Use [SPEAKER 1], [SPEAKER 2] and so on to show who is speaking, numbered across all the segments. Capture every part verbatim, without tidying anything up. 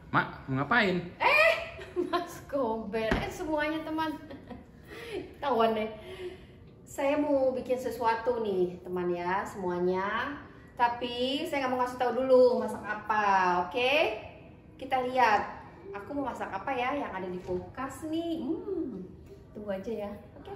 [SPEAKER 1] Mak, mau ngapain?
[SPEAKER 2] Eh, Mas Gober, eh semuanya teman. Tawan deh. Saya mau bikin sesuatu nih teman ya, semuanya. Tapi saya nggak mau ngasih tahu dulu masak apa, oke? Kita lihat. Aku mau masak apa ya yang ada di kulkas nih. Hmm, tunggu aja ya, oke?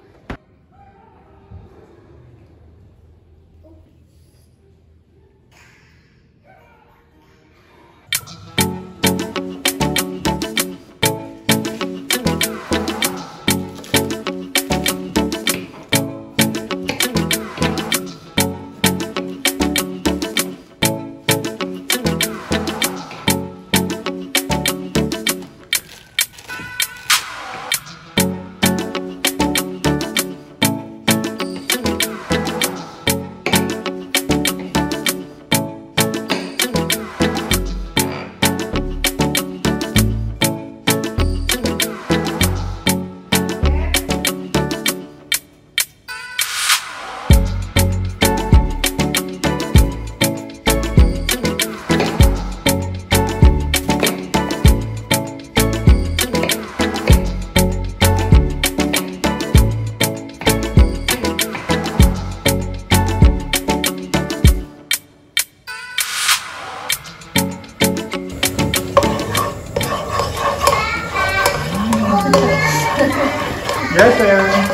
[SPEAKER 1] Ya, sayang.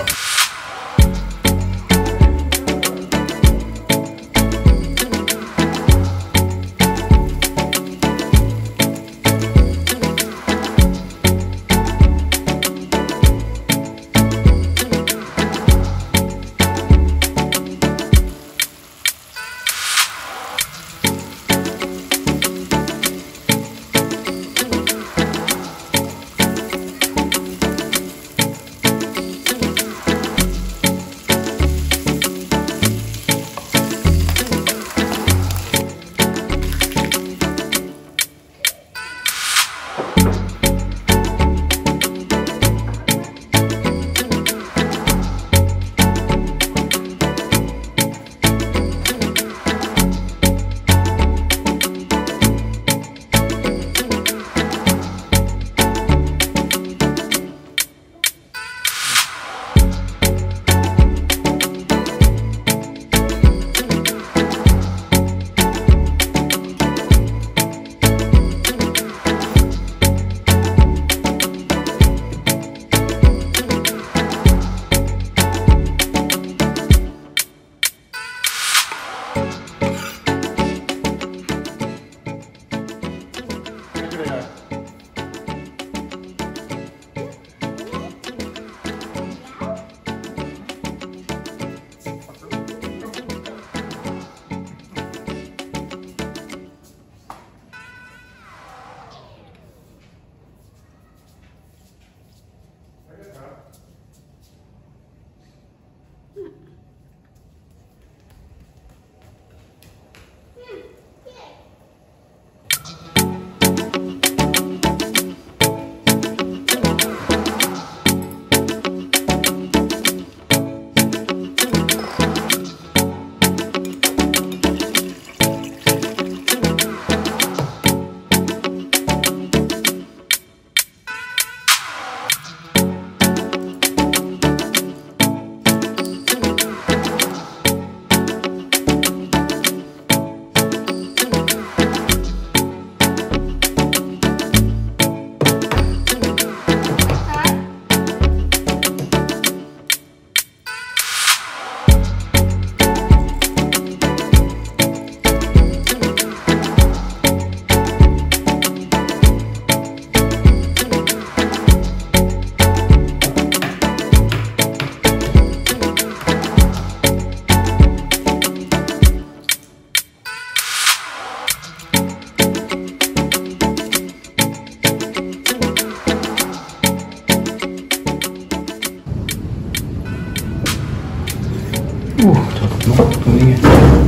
[SPEAKER 1] Uh, cakep banget kuningnya.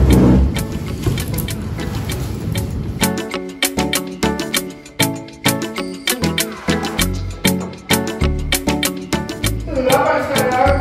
[SPEAKER 1] Kenapa sekarang?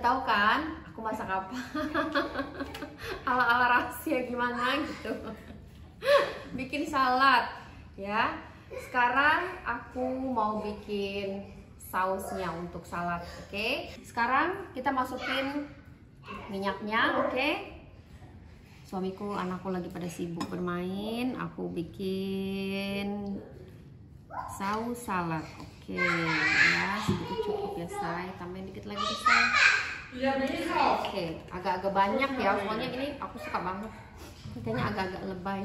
[SPEAKER 2] tahu kan aku masak apa. Ala-ala rahasia gimana gitu. Bikin salad ya. Sekarang aku mau bikin sausnya untuk salad, oke? Okay? Sekarang kita masukin minyaknya, oke? Okay? Suamiku, anakku lagi pada sibuk bermain. Aku bikin saus salad, oke? Okay. Ya, segitu cukup ya, say. Tambahin dikit lagi, say. Oke, okay. Agak-agak banyak ya, soalnya ini aku suka banget. Kayaknya agak-agak lebay.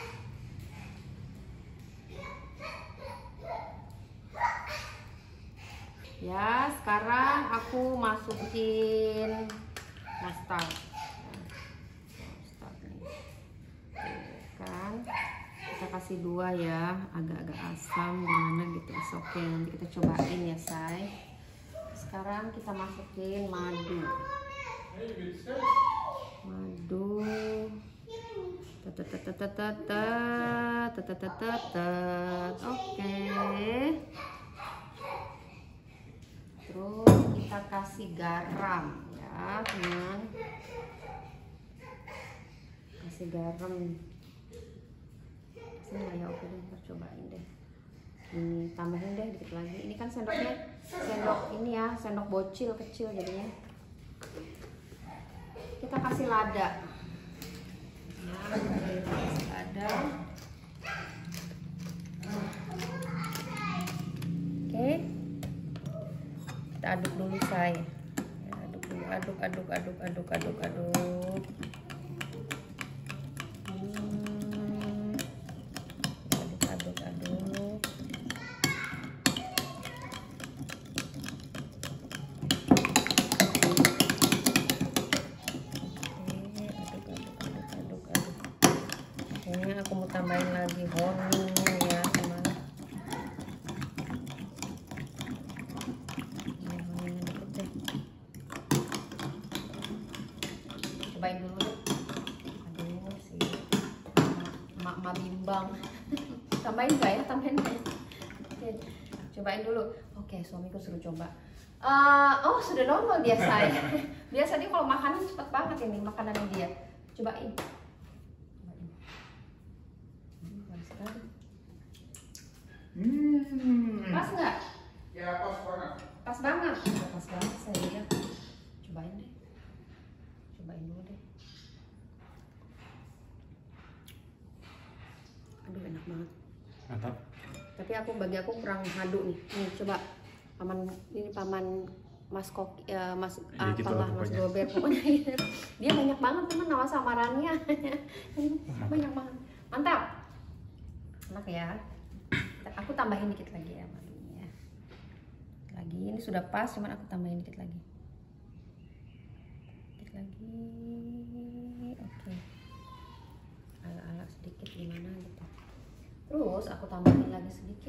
[SPEAKER 2] Ya, sekarang aku masukin mustard. Mustard nih. Kan kita kasih dua ya, agak-agak asam gimana gitu. Oke, nanti kita cobain ya, say. Sekarang kita masukin madu. Madu. Oke. Terus kita kasih garam ya, teman. Kasih garam. Sini lah ya, oke deh, ntar cobain deh. Ini tambahin deh dikit lagi. Ini kan sendoknya sendok ini ya, sendok bocil kecil jadinya. Kita kasih lada. Ya, kasih lada. Oke. Kita aduk dulu, say. Ya, aduk dulu, aduk, aduk, aduk, aduk, aduk, aduk. Hmm. Aduk, aduk, aduk. Oke, aduk, aduk, aduk, aduk, aduk. Ini aku mau tambahin lagi honey ya, teman. Cobain dulu deh. Aduh sih, mak-mak bimbang. Tambahin gak ya? Tambahin gak ya? Oke, cobain dulu. Oke, suamiku suruh coba. Uh, oh, sudah normal dia, say. Biasanya kalau makanan cepet banget ini makanannya dia. Cobain. Cobain. Hmm, panas sekali.
[SPEAKER 1] Hmm.
[SPEAKER 2] Pas nggak?
[SPEAKER 1] Ya, pas banget.
[SPEAKER 2] Pas banget. Oh, pas banget, saya. Cobain deh. Cobain dulu deh. Aduh, enak banget.
[SPEAKER 1] Mantap.
[SPEAKER 2] Tapi aku bagi aku kurang madu nih. Nih, coba paman ini paman Mas Kok ya, Mas
[SPEAKER 1] Ya, gitu
[SPEAKER 2] apalah
[SPEAKER 1] lah,
[SPEAKER 2] Mas
[SPEAKER 1] pokoknya.
[SPEAKER 2] Gober pokoknya. Dia banyak banget teman nama samarannya. Banyak banget. Mantap. Enak ya. Aku tambahin dikit lagi ya madunya. Lagi ini sudah pas, cuman aku tambahin dikit lagi. Dikit lagi. Oke. Ala-ala sedikit gimana gitu. Terus aku tambahin lagi sedikit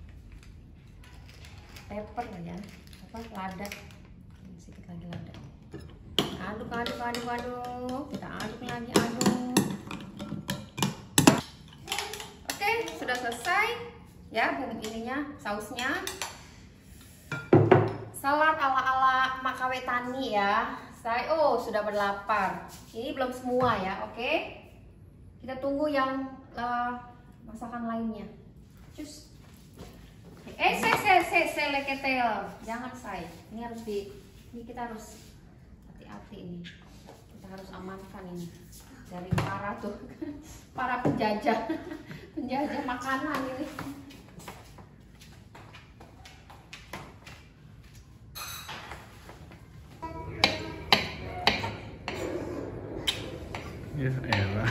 [SPEAKER 2] pepper ya, apa lada, sedikit lagi lada. Aduk, aduk, aduk, aduk. Kita aduk lagi, aduk. Oke, sudah selesai ya bumbu ininya, sausnya. Salad ala-ala Makawe Tani ya. Saya oh sudah berlapar. Ini belum semua ya, oke? Kita tunggu yang uh, masakan lainnya. Cus. Eh, saya, saya, saya, saya leketel. Jangan say. Ini harus di, ini kita harus hati-hati ini. Kita harus amankan ini dari para tuh, para penjajah, penjajah makanan ini.
[SPEAKER 1] Ya, elah.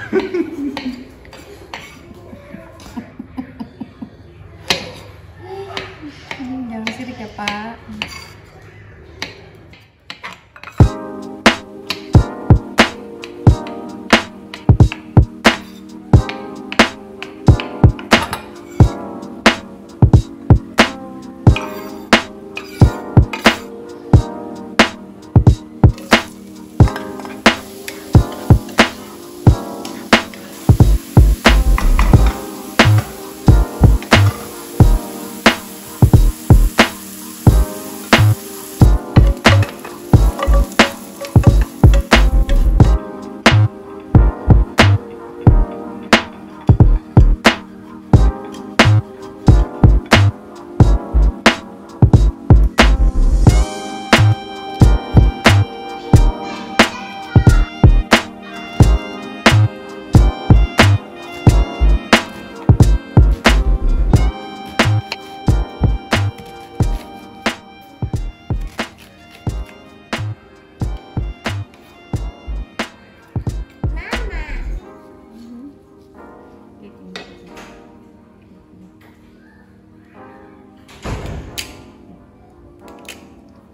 [SPEAKER 2] Jangan sirik ya, Pak.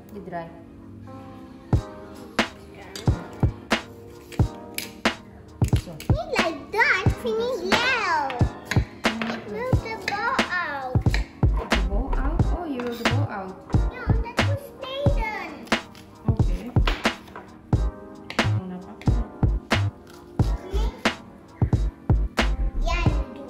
[SPEAKER 2] di dry. So.
[SPEAKER 3] Like that, finish now. Move the ball out.
[SPEAKER 2] The ball out? Oh, you roll the ball out.
[SPEAKER 3] No, that was Nathan.
[SPEAKER 2] Okay. Mau apa?
[SPEAKER 3] Yeah, you do.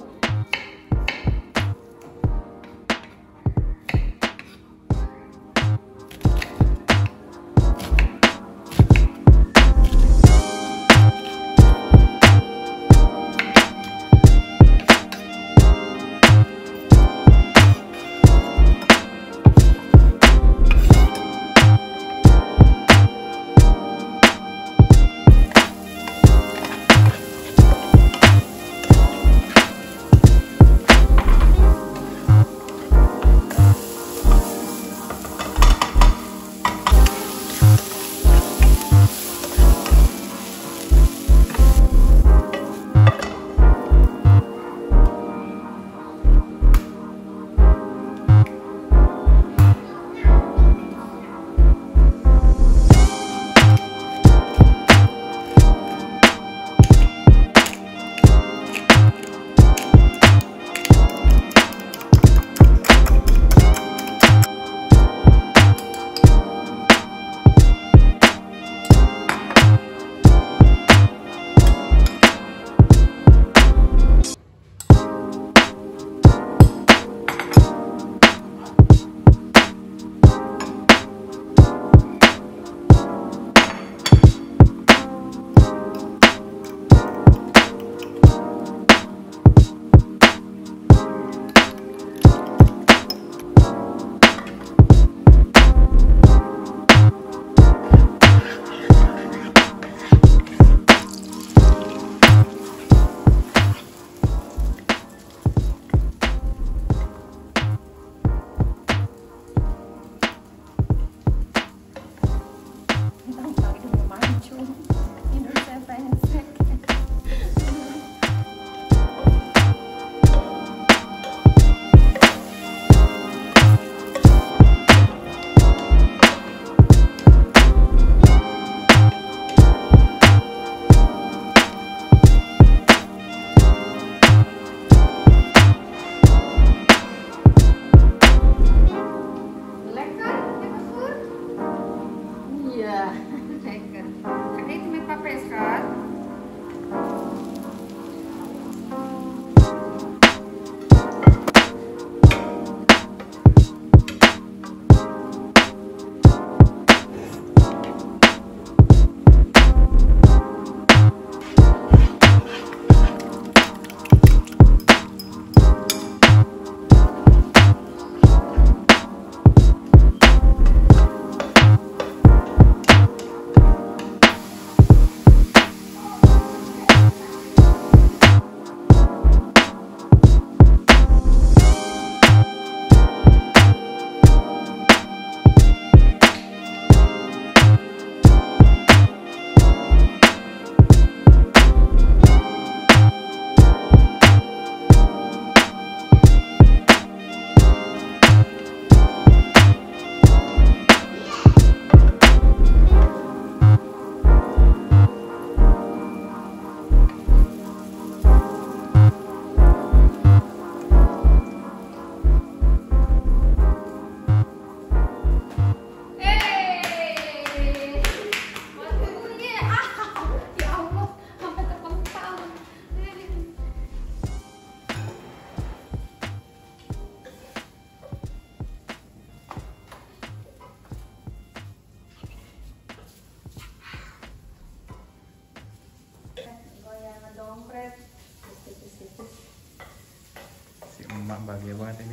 [SPEAKER 1] Si emak bahagia banget ini.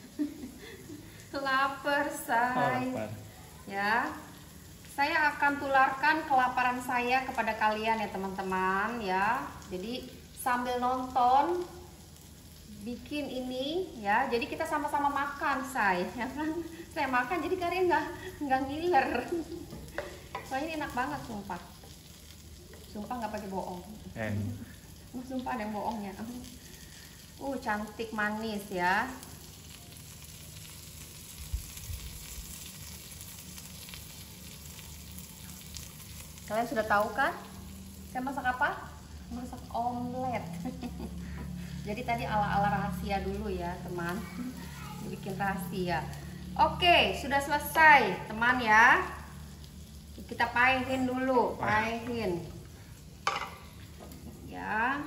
[SPEAKER 2] Lapar,
[SPEAKER 1] Oh,
[SPEAKER 2] say.
[SPEAKER 1] lapar.
[SPEAKER 2] Ya, saya akan tularkan kelaparan saya kepada kalian ya teman-teman ya. Jadi sambil nonton bikin ini ya, jadi kita sama-sama makan, say, ya kan? Saya makan jadi kalian nggak nggak ngiler. Soalnya ini enak banget, sumpah. Sumpah nggak pakai bohong.
[SPEAKER 1] Eh,
[SPEAKER 2] Sumpah ada yang bohongnya. Uh, cantik manis ya. Kalian sudah tahu kan? Saya masak apa? Masak omelet. Jadi tadi ala-ala rahasia dulu ya teman. Bikin rahasia. Oke, sudah selesai teman ya. Kita paehin dulu, paehin. Ya.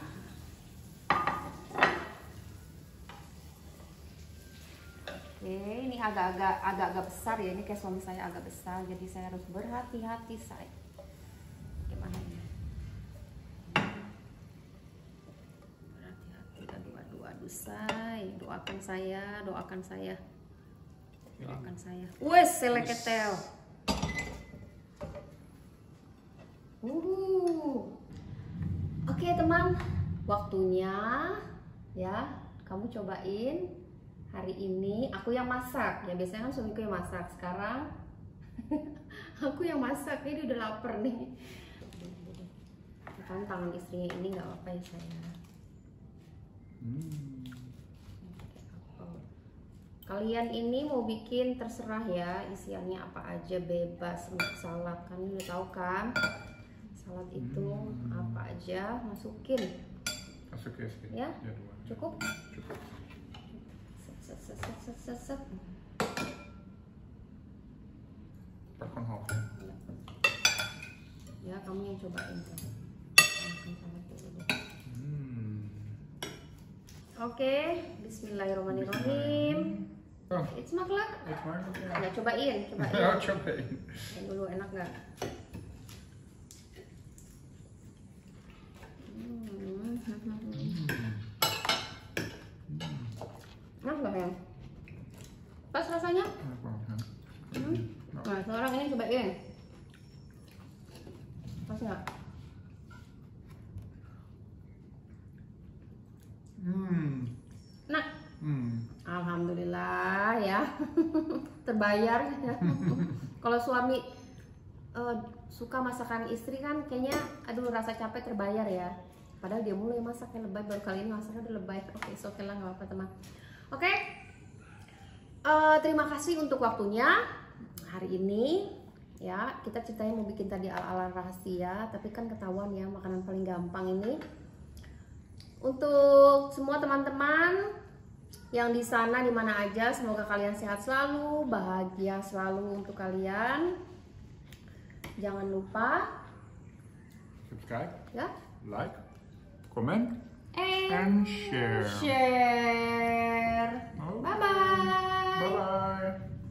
[SPEAKER 2] Oke, ini agak-agak agak-agak besar ya. Ini kayak suami saya agak besar, jadi saya harus berhati-hati saya. Gimana ini? Berhati-hati. Aduh, aduh, aduh, say. Doakan saya, doakan saya, doakan saya. Wes, seleketel. Uh. Oke teman, waktunya ya. Kamu cobain. Hari ini aku yang masak ya, biasanya kan suamiku yang masak. Sekarang aku yang masak, ini udah lapar nih. Kan tangan istrinya ini nggak apa-apa ya saya. Hmm. Kalian ini mau bikin terserah ya, isiannya apa aja bebas. Untuk salad kan udah tahu kan, salad itu hmm. apa aja masukin.
[SPEAKER 1] Masuk ya sih.
[SPEAKER 2] Ya, cukup. Cukup. Set, set, set, set, set, set. Ya, kamu yang cobain kan. Hmm. Oke, bismillahirrahmanirrahim.
[SPEAKER 1] Oh.
[SPEAKER 2] It's maklak.
[SPEAKER 1] It's maklak.
[SPEAKER 2] Ya, cobain, cobain.
[SPEAKER 1] Ya, cobain.
[SPEAKER 2] Yang dulu enak nggak? Hmm. Enak nggak ya? Pas rasanya? Hmm. Nah, sekarang ini cobain. Pas nggak?
[SPEAKER 1] Hmm.
[SPEAKER 2] Nah,
[SPEAKER 1] hmm.
[SPEAKER 2] Alhamdulillah ya, terbayar ya. Kalau suami uh, suka masakan istri kan kayaknya, aduh rasa capek terbayar ya. Padahal dia mulai masaknya lebay, baru kali ini masaknya udah lebay. Oke, so oke lah, nggak apa-apa teman. Oke, uh, terima kasih untuk waktunya hari ini. Ya, kita ceritanya mau bikin tadi ala-ala rahasia, tapi kan ketahuan ya makanan paling gampang ini. Untuk semua teman-teman yang di sana di mana aja, semoga kalian sehat selalu, bahagia selalu untuk kalian. Jangan lupa
[SPEAKER 1] subscribe,
[SPEAKER 2] ya,
[SPEAKER 1] like, comment,
[SPEAKER 2] and,
[SPEAKER 1] and share.
[SPEAKER 2] Share.
[SPEAKER 1] Oh.
[SPEAKER 2] Bye bye.
[SPEAKER 1] Bye bye.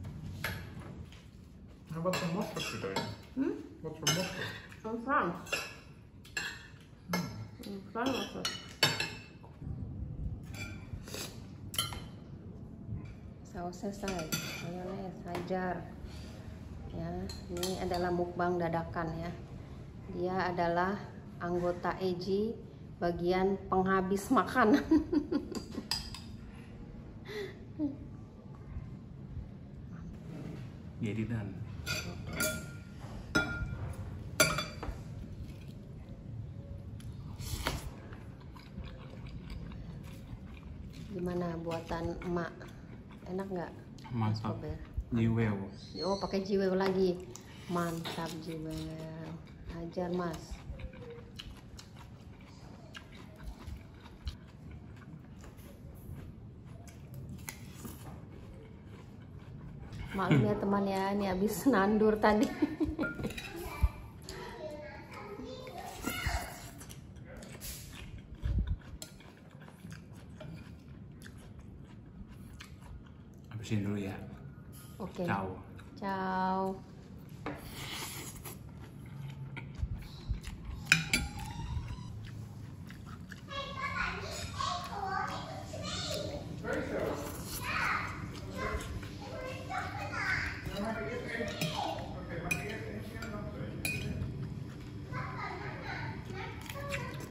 [SPEAKER 1] How about some mustard today?
[SPEAKER 2] Hmm?
[SPEAKER 1] What's for mustard?
[SPEAKER 2] In France. Hmm. In France also. Saus selesai, mayones, hajar. Ya, ini adalah mukbang dadakan ya. Dia adalah anggota E J bagian penghabis makanan.
[SPEAKER 1] Jadi dan.
[SPEAKER 2] Gimana buatan emak? Enak nggak?
[SPEAKER 1] Mantap. Jiwel.
[SPEAKER 2] Oh, pakai jiwel lagi. Mantap jiwel. Hajar mas. Maklum ya teman ya, ini habis nandur tadi.
[SPEAKER 1] Habisin dulu ya.
[SPEAKER 2] Oke.
[SPEAKER 1] Ciao.
[SPEAKER 2] Ciao.